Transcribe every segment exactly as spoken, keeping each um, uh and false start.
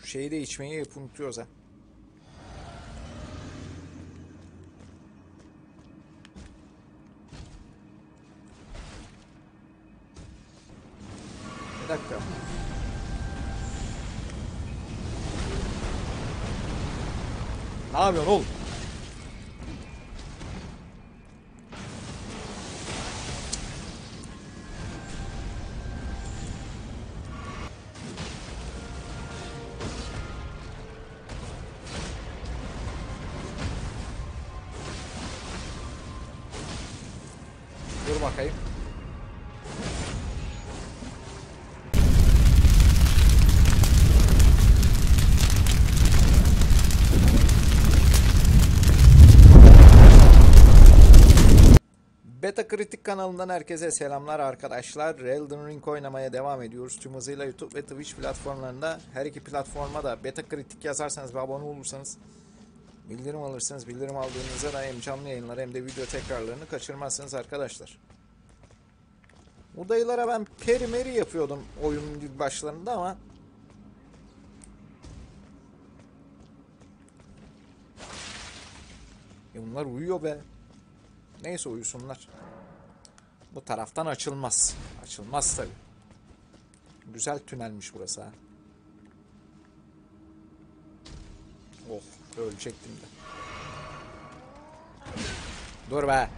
şeyi de içmeyi hep unutuyoruz ha. Bir dakika. Ne yapıyorsun oğlum? Dur bakayım. Beta Kritik kanalından herkese selamlar arkadaşlar. Elden Ring oynamaya devam ediyoruz. Tüm hızıyla YouTube ve Twitch platformlarında. Her iki platforma da Beta Kritik yazarsanız ve abone olursanız bildirim alırsınız. Bildirim aldığınızda da hem canlı yayınları hem de video tekrarlarını kaçırmazsınız arkadaşlar. Bu dayılara ben peri meri yapıyordum oyunun başlarında ama e bunlar uyuyor be. Neyse uyusunlar. Bu taraftan açılmaz. Açılmaz tabi. Güzel tünelmiş burası ha. Oh, ölecektim de. Dur be.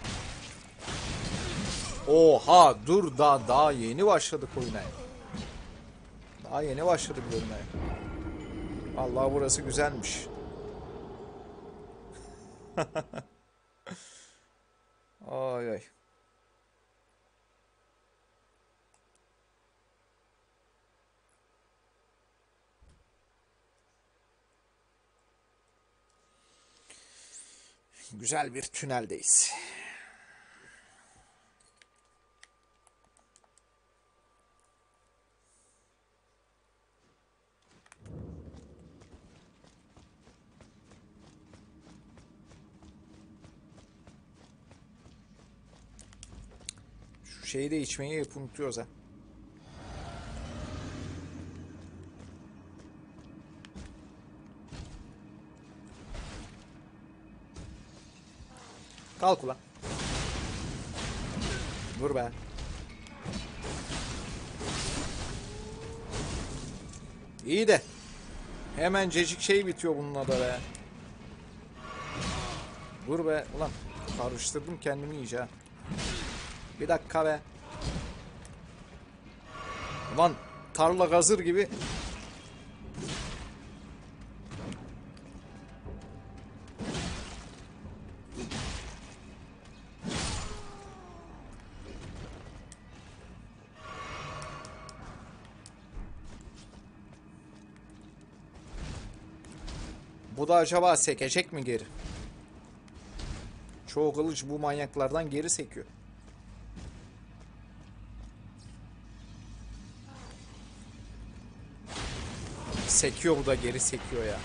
Oha dur daha daha yeni başladık oyuna. Daha yeni başladık oyuna. Vallahi burası güzelmiş. Ay ay. Güzel bir tüneldeyiz. Şu şeyi de içmeyi hep unutuyoruz ha. Kalk ulan. Dur be. İyi de. Hemencecik şey bitiyor bununla da be. Dur be. Ulan karıştırdım kendimi iyice ha. Bir dakika be. Ulan tarla gazır gibi. Bu da acaba sekecek mi geri? Çoğu kılıç bu manyaklardan geri sekiyor. Sekiyor bu da geri sekiyor ya.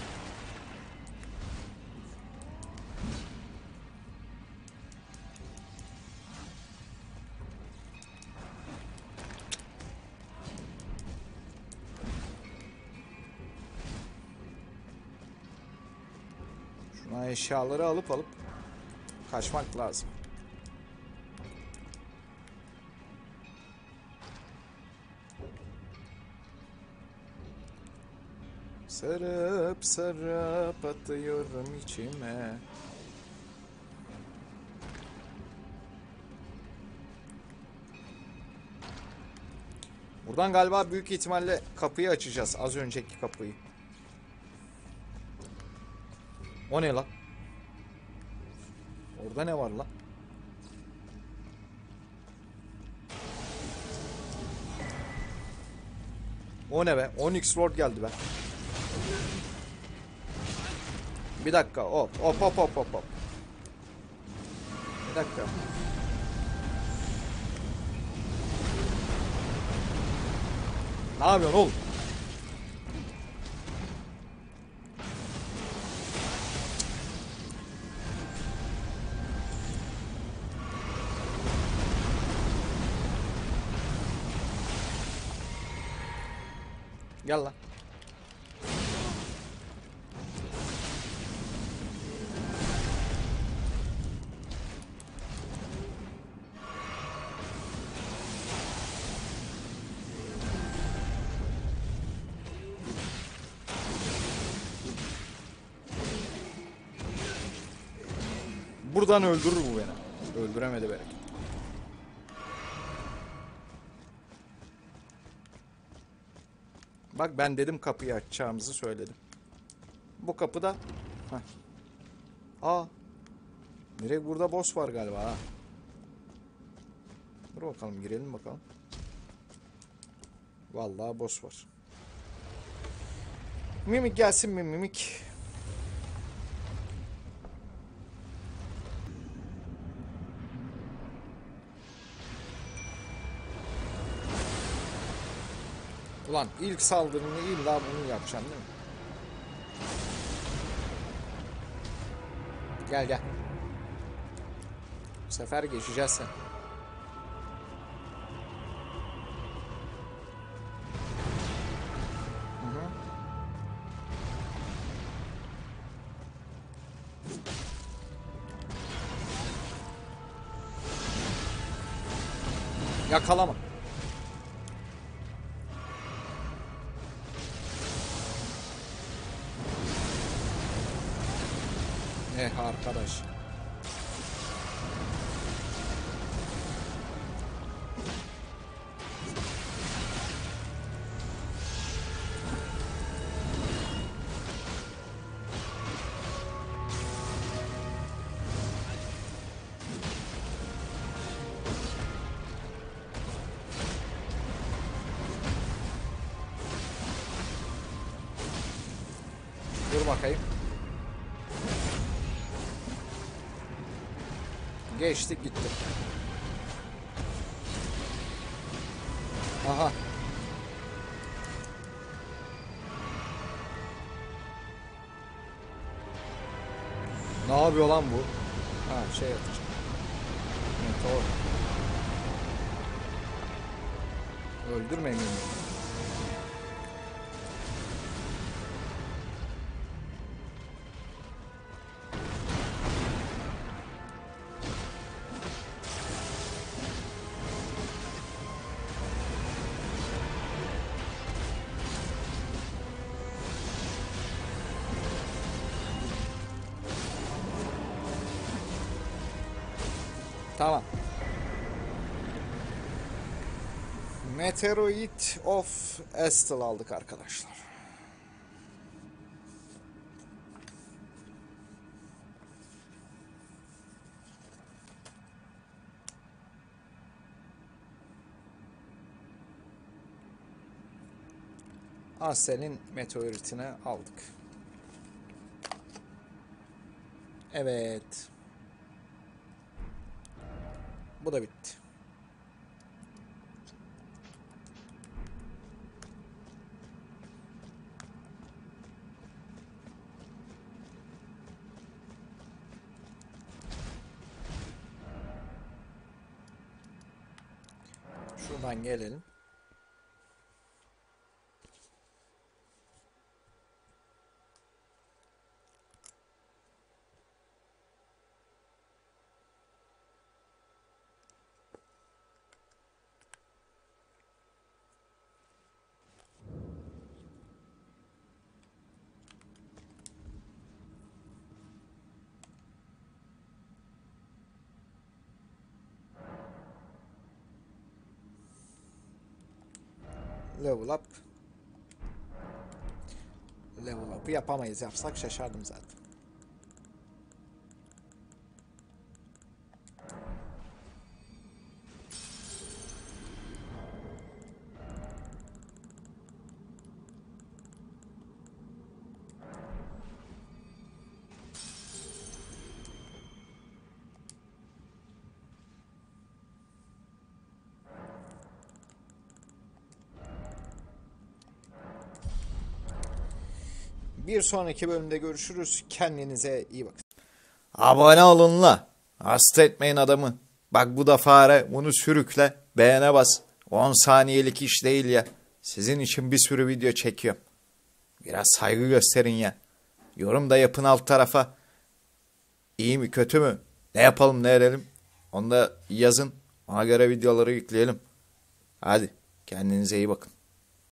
Şuna eşyaları alıp alıp kaçmak lazım. Sarıp sarıp atıyorum içime. Buradan galiba büyük ihtimalle kapıyı açacağız. Az önceki kapıyı. O ne lan? Orada ne var lan? O ne be? Onyx Sword geldi be. Bir dakika. Hop hop hop hop hop. Bir dakika. Ne yapıyorsun oğlum? Gel lan. Buradan öldürür bu beni. Öldüremedi belki. Bak ben dedim kapıyı açacağımızı söyledim. Bu kapıda... Heh. Aa. Direkt burada boss var galiba ha. Dur bakalım, girelim bakalım. Vallahi boss var. Mimik gelsin mi mimik? Ulan ilk saldırını illa bunu yapacaksın değil mi? Gel gel. Bu sefer geçeceğiz sen. Hı hı. Yakalama. Eh arkadaş. Dur bakayım. Geçtik gitti. Aha. Ne yapıyor lan bu? Ha şey yapacak. Meteor. Öldürmeyin beni. Tamam. Meteoroid of Estel aldık arkadaşlar. Asel'in meteoritini aldık. Evet. Bu da bitti. Şuradan gelelim. Level up. Level up'ı yapamayız. Yapsak şaşardım zaten. Bir sonraki bölümde görüşürüz. Kendinize iyi bakın. Abone olun la. Hasta etmeyin adamı. Bak bu da fare. Bunu sürükle. Beğene bas. on saniyelik iş değil ya. Sizin için bir sürü video çekiyorum. Biraz saygı gösterin ya. Yorum da yapın alt tarafa. İyi mi kötü mü? Ne yapalım ne edelim? Onu da yazın. Ona göre videoları yükleyelim. Hadi kendinize iyi bakın.